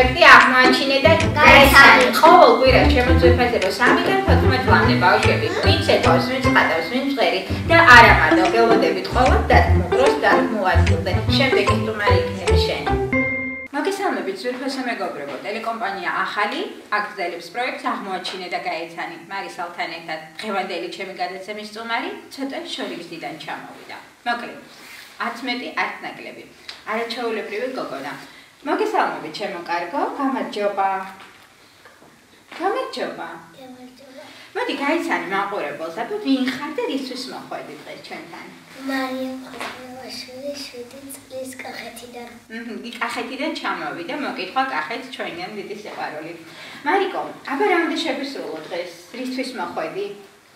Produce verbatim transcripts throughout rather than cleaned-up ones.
პროექტი აღმოაჩინე და გაიცანი. ყოველ კვირას შემოწმებაზე რომ სამიდან თოთხმეტ წლამდე ბავშვები ვინც ეთავს, ვინც ყადავს, ვინც წერი და არა მარტო გელოდებით ყოველ დათმო დროს დათმო ადგილზე. შემდეგი სტუმარი იქნება შენ. მოგესალმებით ძვირფასო მეგობრებო, ტელეკომპანია ახალი აგრძელებს პროექტს აღმოაჩინე და გაიცანი. მარისალთან ერთად დღევანდელი ჩემი გადაცემის სტუმარი ცოტა შორიგზიდან ჩამოვიდა. მოკლედ, არც მეტი, არც ნაკლები. არაჩვეულებრივი გოგონა. მოგესალმებით ჩემო კარგო, გამარჯობა. გამარჯობა. გამარჯობა. მოდი გაიცანი მაყურებელს, აბა ვინ ხარ და რისთვის მოხვედი დღეს ჩვენთან? მარიამ ხვიშვილი შვიდი წლის კახეთიდან. აჰა, კახეთიდან ჩამოვიდა, მოკითხვა კახეთს ჩვენგან დიდი სიყვარული. მარიკო, აბა რამდენი შევისრულო დღეს? რისთვის მოხვედი?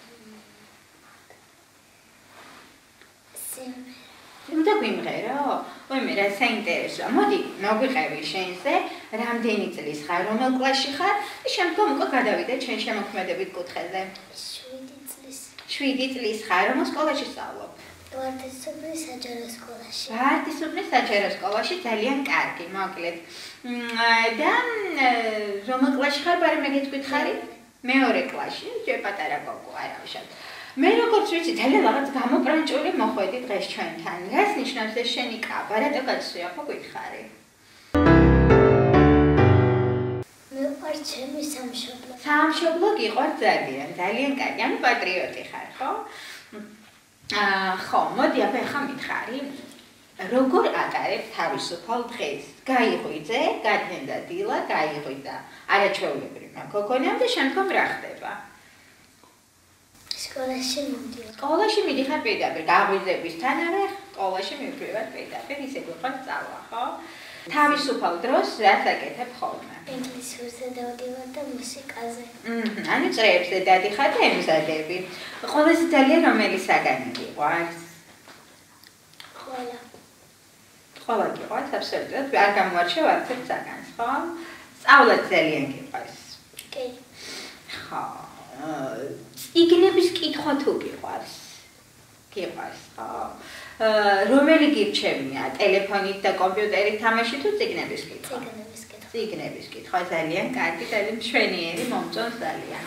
უნდა გვიმღერო? ვაიმე, რა საინტერესოა. მოდი, მოგვიყევი შენზე, რამდენი წლის ხარ, რომელ კლასში ხარ და შემდგომ უკვე გადავიდე ჩვენ შემოქმედებით კუთხეზე. შვიდი წლის. შვიდი წლის ხარ, რომელ სკოლაში სწავლობ? ვარდისუბნის საჯარო სკოლაში. ვარდისუბნის საჯარო სკოლაში, ძალიან კარგი, მოკლედ. და რომელ კლასში ხარ, ბარემ ეგეც გითხარი? მეორე კლასში, ჯერ პატარა გოგო, არა ვშავ. მე როგორც ვიცი, ძალიან რაღაც გამოპრანჭული მოხვედი დღეს ჩვენთან. რას ნიშნავს ეს შენი კაბა? რატო გაცვია, ხო გითხარი? მიყვარს ჩემი სამშობლო. სამშობლო გიყვარს ძალიან, ძალიან კარგი. ანუ პატრიოტი ხარ, ხო? აა, ხო, მოდი აბა ხა მითხარი. როგორ ატარებ თავისუფალ დღეს? გაიღვიძე, გადმენდა დილა, გაიღვიძა. არაჩვეულებრივი გოგონამ და შემდგომ რა ხდება? სკოლაში მივდივარ. სკოლაში მიდიხარ პირდაპირ, გაღვიძებისთანავე სკოლაში მივდივარ პირდაპირ, ისე გვიყვარს სწავლა, ხო? თავისუფალ დროს რაც აკეთებ ხოლმე? ინგლისურზე დავდივარ და მუსიკაზე. აჰა, ანუ წრეებზე დადიხარ და ემზადები. ყველაზე ძალიან რომელი საგანი გიყვარს? ყველა. ყველა გიყვარს, აბსოლუტურად, არ გამოარჩევ არც ერთ საგანს, ხო? სწავლა ძალიან გიყვარს. კი. ხო. წიგნების კითხვა თუ გიყვარს? გიყვარს, ხო? რომელი გირჩევია? ტელეფონით და კომპიუტერით თამაში თუ წიგნების კითხვა? წიგნების კითხვა. წიგნების კითხვა ძალიან კარგი, ძალიან მშვენიერი, მომწონს ძალიან.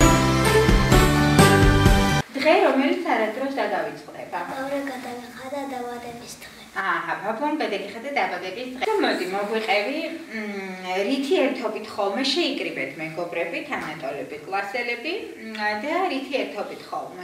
დღე რომელიც არადროს გადავიწყდება? ბევრი გადავიხადა დაბადების დღე. აჰა, ბაბუამ გადაგიხადა დაბადების დღე. მოდი, მოგვიყევი, რითი ერთობით ხოლმე შეიკრიბეთ მეგობრები, თანატოლები, კლასელები და რითი ერთობით ხოლმე?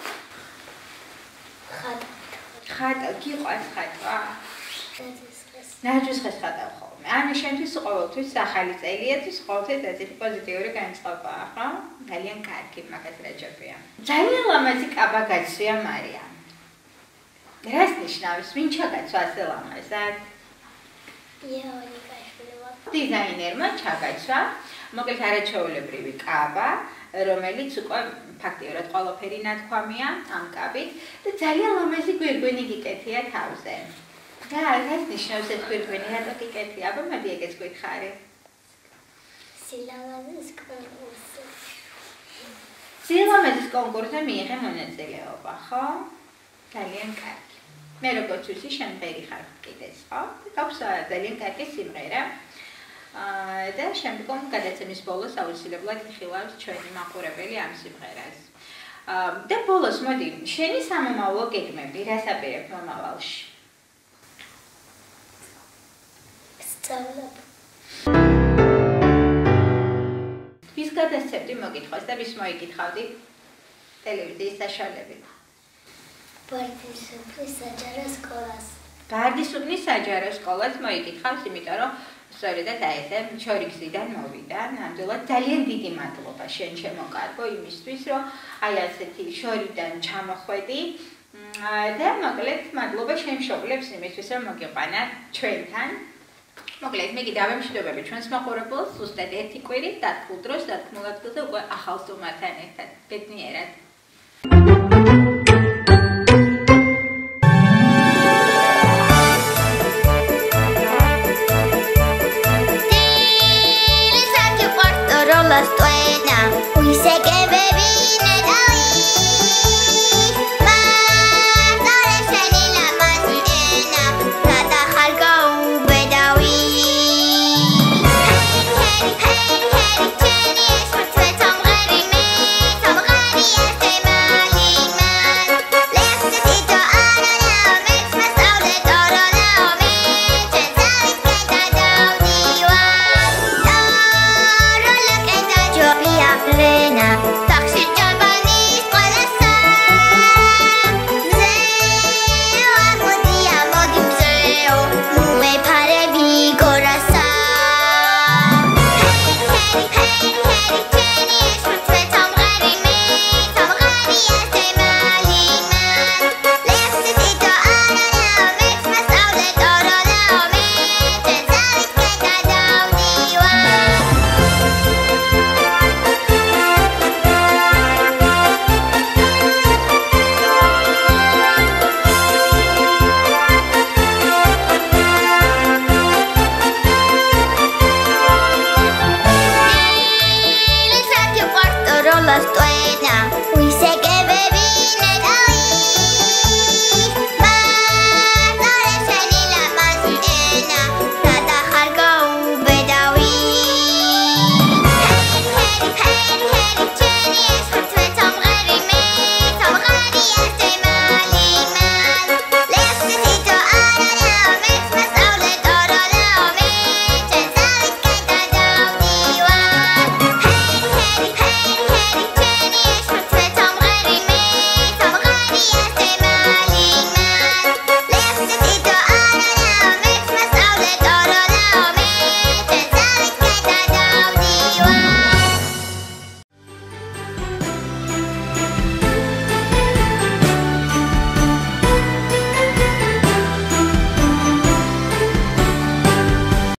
ხატა. ხატა, გიყვარს ხატვა? ნაძვისხეს. ნაძვისხეს ხატავ ხოლმე. ანუ შენთვის ყოველთვის ახალი წელია, თვის ყოველთვის ესეთი პოზიტიური განწყობაა, ხო? ძალიან კარგი, მაგას რაჯობია. ძალიან ლამაზი კაბა გაცვია მარიამ. რას ნიშნავს? ვინ ჩაგაცვა ასე ლამაზად? იაონი გაიშვილება. დიზაინერმა ჩაგაცვა, მოკლედ არაჩვეულებრივი კაბა, რომელიც უკვე ფაქტიურად ყველაფერი ნათქვამია ამ კაბით და ძალიან ლამაზი გვირგვინი გიკეთია თავზე. რა, რას ნიშნავს ეს გვირგვინი? რატო გიკეთია? აბა მოდი ეგეც გითხარი. სილამაზის კონკურსი. სილამაზის კონკურსზე მიიღე მონაწილეობა, ხო? ძალიან კარგი. მე როგორც ვიცი, შენ ღერი ხარ კიდეც, ხო? გაქვს ძალიან კარგი სიმღერა. აა და შემდგომ გადაცემის ბოლოს აუცილებლად იხილავს ჩვენი მაყურებელი ამ სიმღერას. აა და ბოლოს მოდი, შენი სამომავლო გეგმები, რას აპირებ მომავალში? სწავლობ. ვის გადასცემდი მოკითხვას და ვის მოიკითხავდი ტელევიზიის საშუალებით? ვარდისუბნის საჯარო სკოლას. ვარდისუბნის საჯარო სკოლას მოიკითხავს, იმიტომ რომ სწორედად აი ესე შორიგზიდან მოვიდა. ნამდვილად ძალიან დიდი მადლობა შენ ჩემო კარგო იმისთვის, რომ აი ასეთი შორიდან ჩამოხვედი და მოკლედ მადლობა შენ მშობლებს იმისთვის, რომ მოგიყვანა ჩვენთან. მოკლედ მე კიდევ ამშვიდობები ჩვენს მაყურებელს, ზუსტად ერთი კვირი დათქმულ დროს, დათქმულ ადგილზე უკვე ახალ სტუმართან ერთად. ბედნიერად.